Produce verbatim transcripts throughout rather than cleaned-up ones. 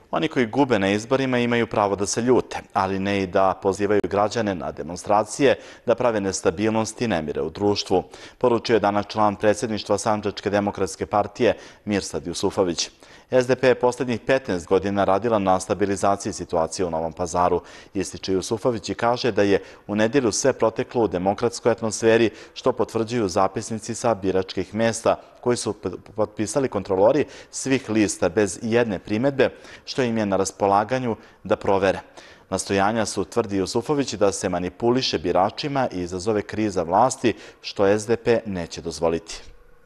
Oni koji gube na izborima imaju pravo da se ljute, ali ne i da pozivaju građane na demonstracije, da prave nestabilnost i nemire u društvu, poručio je danas član predsjedništva Sandžačke demokratske partije Mirsad Jusufović. S D P je posljednjih petnaest godina radila na stabilizaciji situacije u Novom Pazaru, ističe Jusufović i kaže da je u nedjelju sve proteklo u demokratskoj atmosferi, što potvrđuju zapisnici sa biračkih mjesta koji su potpisali kontrolori svih lista bez jedne primjedbe, što im je na raspolaganju da provere. Nastojanja su, tvrdi Jusufović, da se manipuliše biračima i izazove kriza vlasti, što S D P neće dozvoliti.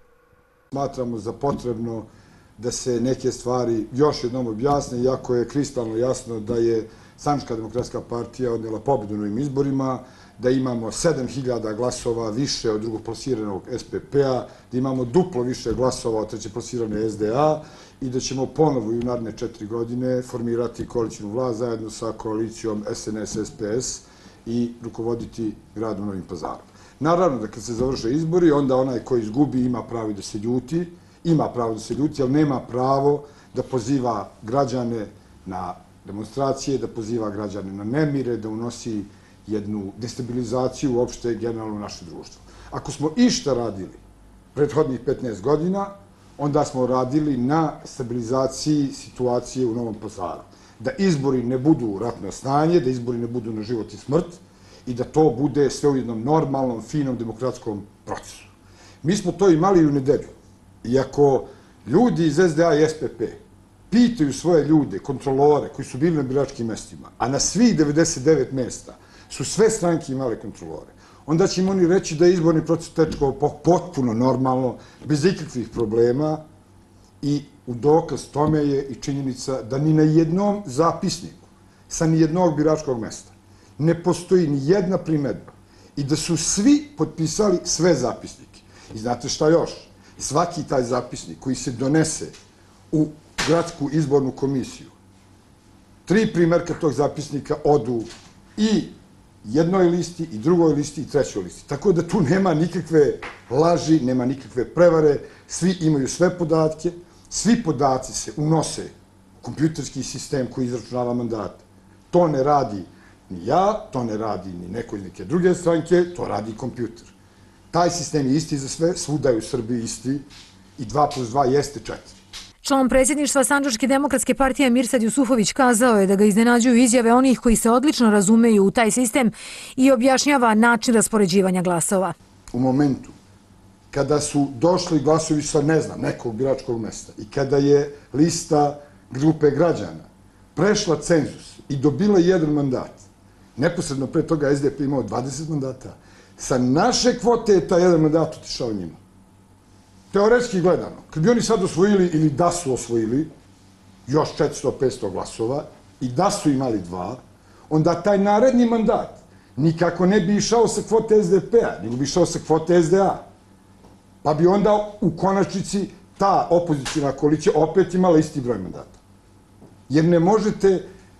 Smatramo za potrebno da se neke stvari još jednom objasne, iako je kristalno jasno da je Sandžačka demokratska partija odnijela pobjedu na ovim izborima, da imamo sedam hiljada glasova više od drugoplasiranog S P P-a, da imamo duplo više glasova od trećeplasirane S D A i da ćemo ponovo i u naredne četiri godine formirati koalicijnu vlast zajedno sa koalicijom S N S S P S i rukovoditi gradom Novim Pazarom. Naravno da kad se završe izbori, onda onaj koji izgubi ima pravo da se ljuti, ima pravo da se ljuti, ali nema pravo da poziva građane na demonstracije, da poziva građane na nemire, da unosi jednu destabilizaciju uopšte generalno u naše društvo. Ako smo išta radili prethodnih petnaest godina, onda smo radili na stabilizaciji situacije u Novom Pazaru. Da izbori ne budu ratno stanje, da izbori ne budu na život i smrt i da to bude sve u jednom normalnom, finom, demokratskom procesu. Mi smo to imali i u nedelju. Iako ljudi iz S D A i S P P pitaju svoje ljude, kontrolore koji su bili na biračkim mestima, a na svih devedeset devet mesta su sve stranke imale kontrolore, onda će im oni reći da je izborni proces tečkao potpuno normalno, bez ikakvih problema i u dokaz tome je i činjenica da ni na jednom zapisniku sa ni jednog biračkog mesta ne postoji ni jedna primedba i da su svi potpisali sve zapisnike. I znate šta još? Svaki taj zapisnik koji se donese u gradsku izbornu komisiju, tri primjerka tog zapisnika odu i jednoj listi, i drugoj listi, i trećoj listi. Tako da tu nema nikakve laži, nema nikakve prevare, svi imaju sve podatke, svi podaci se unose u kompjuterski sistem koji izračunava mandate. To ne radi ni ja, to ne radi ni neko iz neke druge stranke, to radi kompjuter. Taj sistem je isti za sve, svuda je u Srbiji isti i dva plus dva jeste četiri. Član predsjedništva Sandžačke demokratske partije Mirsad Jusufović kazao je da ga iznenađuju izjave onih koji se odlično razumeju u taj sistem i objašnjava način raspoređivanja glasova. U momentu kada su došli glasovi sa, ne znam, nekog biračkog mesta i kada je lista grupe građana prešla cenzus i dobila jedan mandat, neposredno pre toga S D P imao dvadeset mandata, sa naše kvote je taj jedan mandat otišao njima. Teoretski gledano, kad bi oni sad osvojili ili da su osvojili još četiristo do petsto glasova i da su imali dva, onda taj naredni mandat nikako ne bi išao sa kvote S D P-a, nego bi išao sa kvote S D A. Pa bi onda u konačnici ta opozicijna koalicija opet imala isti broj mandata. Jer ne možete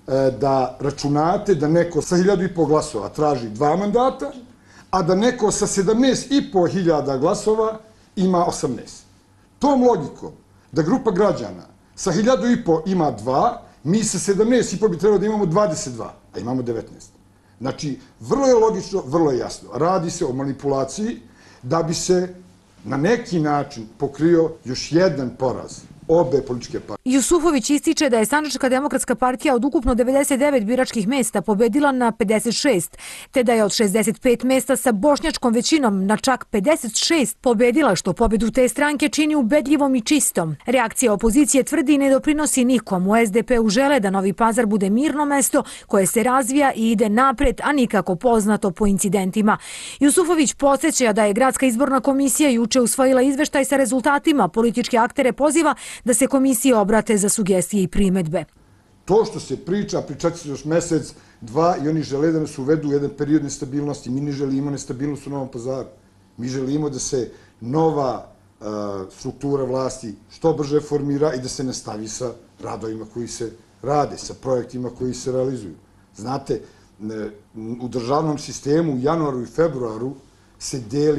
da računate da neko sa hiljadu i po glasova traži dva mandata, a da neko sa sedamnaest i po hiljada glasova ima osamnaest. Tom logikom da grupa građana sa hiljadu i po ima dva, mi sa sedamnaest i po bi trebalo da imamo dvadeset dva, a imamo devetnaest. Znači, vrlo je logično, vrlo je jasno. Radi se o manipulaciji da bi se na neki način pokrio još jedan poraz obe političke partije. Jusufović ističe da je Sandžačka demokratska partija od ukupno devedeset devet biračkih mesta pobedila na pedeset šest, te da je od šezdeset pet mesta sa bošnjačkom većinom na čak pedeset šest pobedila, što pobedu te stranke čini ubedljivom i čistom. Reakcija opozicije tvrdi ne doprinosi nikom. U S D P-u žele da Novi Pazar bude mirno mesto koje se razvija i ide napred, a nikako poznato po incidentima. Jusufović podsjeća da je Gradska izborna komisija juče usvojila izveštaj sa rezultatima. Političke aktere poziva da se komisije obrate za sugestije i primedbe. To što se priča, pričat će još mesec, dva i oni žele da nas uvedu u jedan period nestabilnosti. Mi ne želimo nestabilnost u Novom Pazaru. Mi želimo da se nova struktura vlasti što brže formira i da se nastavi sa radovima koji se rade, sa projektima koji se realizuju. Znate, u državnom sistemu u januaru i februaru se deli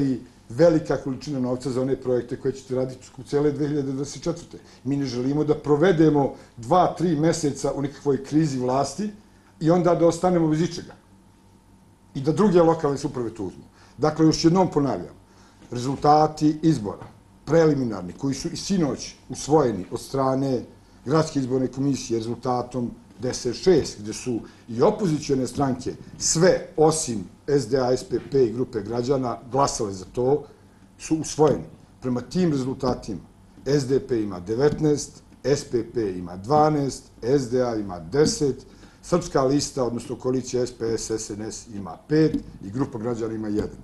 velika količina novca za one projekte koje ćete raditi u cele dve hiljade dvadeset četvrte. Mi ne želimo da provedemo dva, tri meseca u nekakvoj krizi vlasti i onda da ostanemo bez ičega. I da druge lokalne samouprave to uzmu. Dakle, još jednom ponavljam, rezultati izbora, preliminarni, koji su i sinoć usvojeni od strane Gradske izborne komisije rezultatom deset šest, gde su i opozicijone stranke, sve osim S D A, S P P i grupe građana glasale za to, su usvojeni. Prema tim rezultatima S D P ima devetnaest, S P P ima dvanaest, S D A ima deset, Srpska lista, odnosno koalicija S P S, S N S ima pet i grupa građana ima jedan.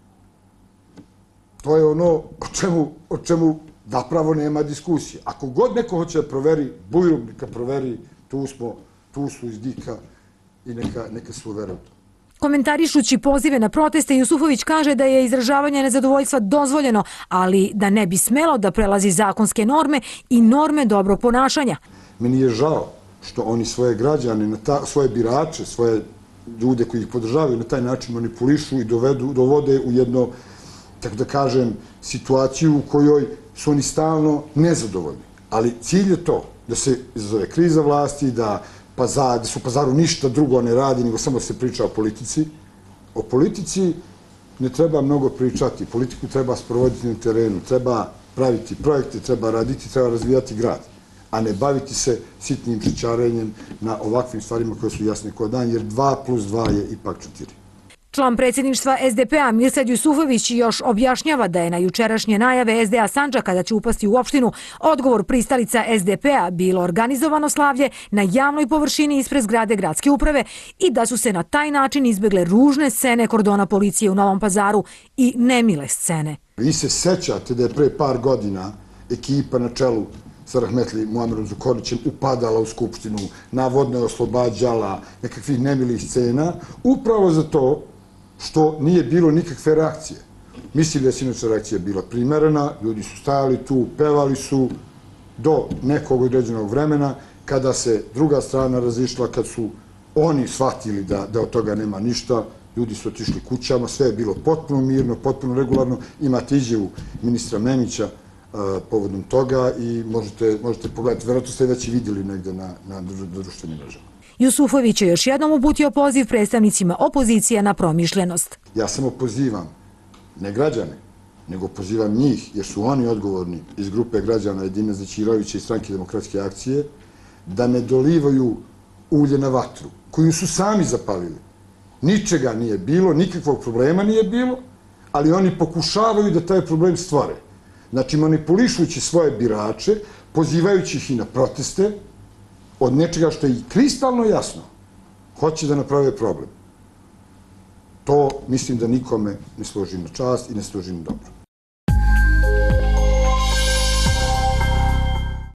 To je ono o čemu, o čemu zapravo nema diskusije. Ako god neko hoće da proveri, Bujrum neka proveri, tu smo, tu su iz Dika i neka, neka su uvere u to. Komentarišući pozive na proteste, Jusufović kaže da je izražavanje nezadovoljstva dozvoljeno, ali da ne bi smelo da prelazi zakonske norme i norme dobrog ponašanja. Meni je žao što oni svoje građane, na ta, svoje birače, svoje ljude koji ih podržavaju na taj način manipulišu i dovedu, dovode u jedno, tako da kažem, situaciju u kojoj su oni stalno nezadovoljni. Ali cilj je to da se izazove kriza vlasti, da, pazar, da su u Pazaru ništa drugo ne radi, nego samo se priča o politici. O politici ne treba mnogo pričati. Politiku treba sprovoditi na terenu, treba praviti projekte, treba raditi, treba razvijati grad, a ne baviti se sitnim čičarenjem na ovakvim stvarima koje su jasne kao dan, jer dva plus dva je ipak četiri. Član predsjedništva S D P-a Mirsad Jusufović još objašnjava da je na jučerašnje najave S D A Sandžaka da će upasti u opštinu odgovor pristalica S D P-a bilo organizovano slavlje na javnoj površini ispred zgrade gradske uprave i da su se na taj način izbjegle ružne scene kordona policije u Novom Pazaru i nemile scene. Vi se sećate da je pre par godina ekipa na čelu sa rahmetli Muamerom Zukorlićem upadala u Skupštinu, navodno je oslobađala nekakvih nemilih scena, upravo za to što nije bilo nikakve reakcije. Mislim da je sinoća reakcija bila primerena, ljudi su stajali tu, pevali su do nekog određenog vremena, kada se druga strana razišla, kad su oni shvatili da, da od toga nema ništa, ljudi su otišli kućama, sve je bilo potpuno mirno, potpuno regularno. Imate izjavu ministra Memića povodom toga i možete, možete pogledati, verovatno ste već i vidjeli negde na, na društvenim mrežama. Jusufović je još jednom uputio poziv predstavnicima opozicije na promišljenost. Ja samo pozivam, ne građane, nego pozivam njih, jer su oni odgovorni iz grupe građana Edine Zećirovića i Stranke demokratske akcije, da ne dolivaju ulje na vatru, koju su sami zapalili. Ničega nije bilo, nikakvog problema nije bilo, ali oni pokušavaju da taj problem stvore. Znači, manipulišujući svoje birače, pozivajući ih i na proteste, od nečega što je i kristalno jasno, hoće da naprave problem. To mislim da nikome ne služi na čast i ne služi na dobro.